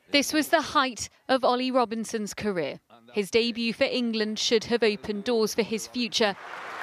This was the height of Ollie Robinson's career. His debut for England should have opened doors for his future.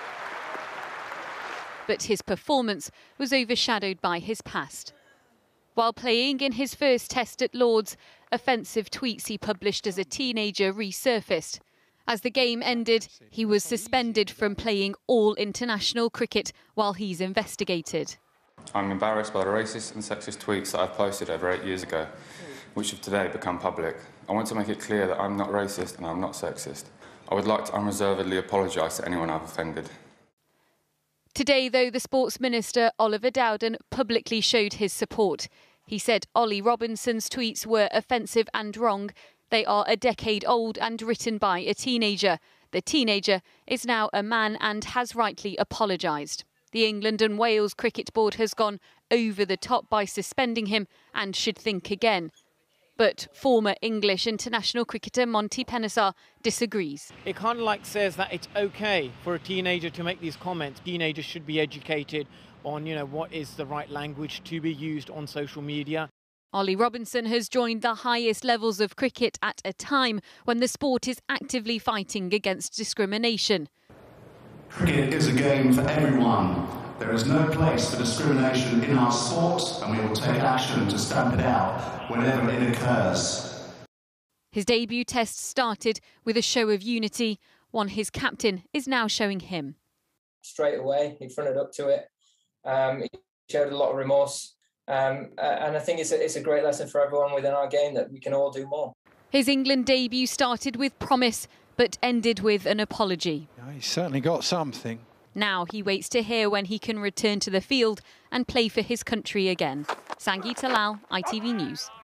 But his performance was overshadowed by his past. While playing in his first test at Lord's, offensive tweets he published as a teenager resurfaced. As the game ended, he was suspended from playing all international cricket while he's investigated. I'm embarrassed by the racist and sexist tweets that I've posted over 8 years ago, which have today become public. I want to make it clear that I'm not racist and I'm not sexist. I would like to unreservedly apologise to anyone I've offended. Today, though, the Sports Minister, Oliver Dowden, publicly showed his support. He said Ollie Robinson's tweets were offensive and wrong. They are a decade old and written by a teenager. The teenager is now a man and has rightly apologised. The England and Wales Cricket Board has gone over the top by suspending him and should think again. But former English international cricketer Monty Panesar disagrees. It kind of says that it's OK for a teenager to make these comments. Teenagers should be educated on, what is the right language to be used on social media. Ollie Robinson has joined the highest levels of cricket at a time when the sport is actively fighting against discrimination. Cricket is a game for everyone. There is no place for discrimination in our sport, and we will take action to stamp it out whenever it occurs. His debut test started with a show of unity, one his captain is now showing him. Straight away, he fronted up to it. He showed a lot of remorse. And I think it's a great lesson for everyone within our game that we can all do more. His England debut started with promise, but ended with an apology. He's certainly got something. Now he waits to hear when he can return to the field and play for his country again. Sangeeta Lal, ITV News.